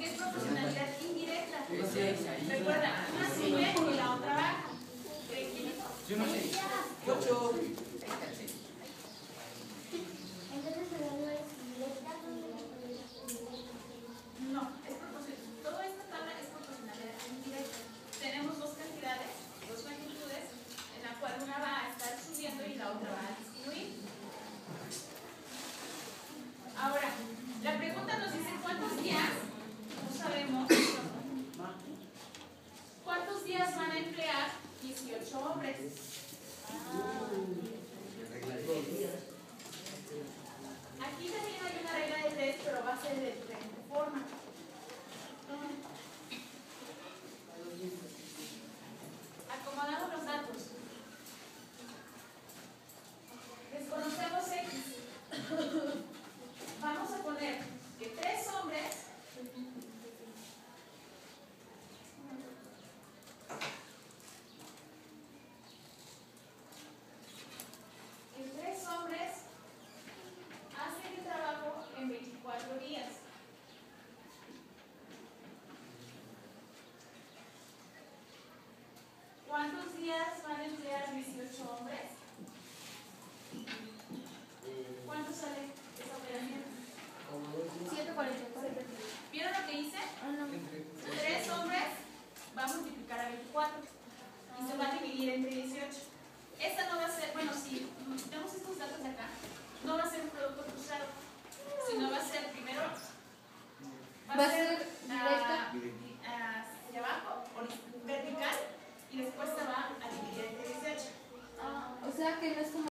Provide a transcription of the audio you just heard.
porque es proporcionalidad indirecta. Recuerda, una sube y la otra baja. Yo no sé. 8. Entonces el valor es directa. No, es proporcional. Toda esta tabla es proporcionalidad indirecta. Tenemos dos cantidades, dos magnitudes, en la cual una va a estar subiendo y la otra va a disminuir. Ahora, la pregunta nos dice cuántos días, no sabemos, cuántos días van a emplear 18 hombres. Aquí también hay una regla de 3, pero va a ser de diferente forma. Acomodamos los datos. Desconocemos X. Vamos a poner que 3 hombres hacen el trabajo en 24 días. ¿Cuántos días van a emplear 18 hombres? ¿Cuánto sale esa operación? 744. ¿Vieron lo que hice? No. 3 hombres va a multiplicar a 24 y se va a dividir entre 18. Esta no va a ser, bueno, si tenemos estos datos de acá, no va a ser un producto cruzado, sino va a ser primero, va a ser directa hacia abajo, vertical, y después se va a dividir entre 18. O sea que no es como